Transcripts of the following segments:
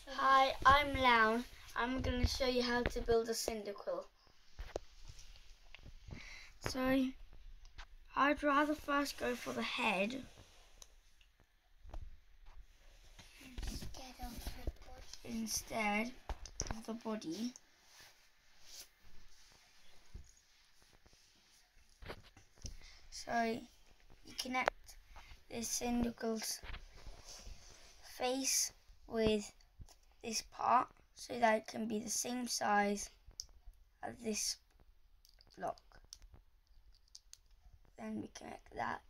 Hi, I'm Loun. I'm going to show you how to build a Cyndaquil. So, I'd rather first go for the head instead of the body. So, you connect this Cyndaquil's face with this part so that it can be the same size as this block. Then we connect that,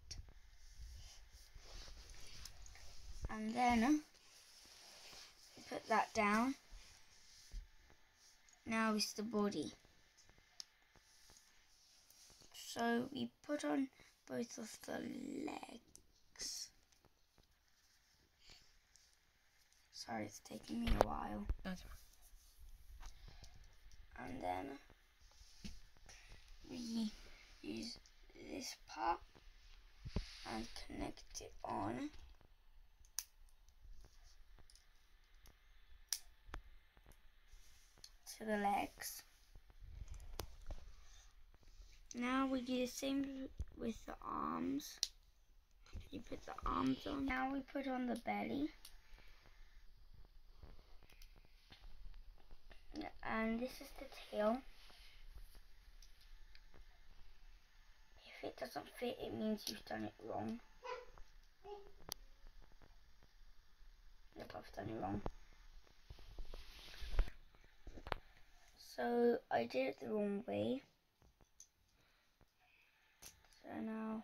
and then we put that down. Now it's the body. So we put on both of the legs. Sorry, it's taking me a while. That's right. And then we use this part and connect it on. To the legs. Now we do the same with the arms. You put the arms on. Now we put on the belly. And this is the tail. If it doesn't fit, it means you've done it wrong. Yep, I've done it wrong. So I did it the wrong way. So now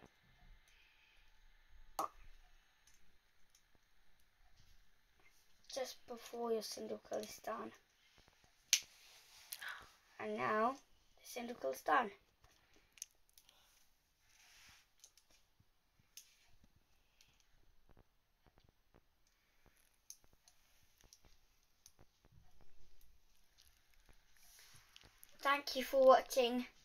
just before your Cyndaquil is done. And now the Cyndaquil is done. Thank you for watching.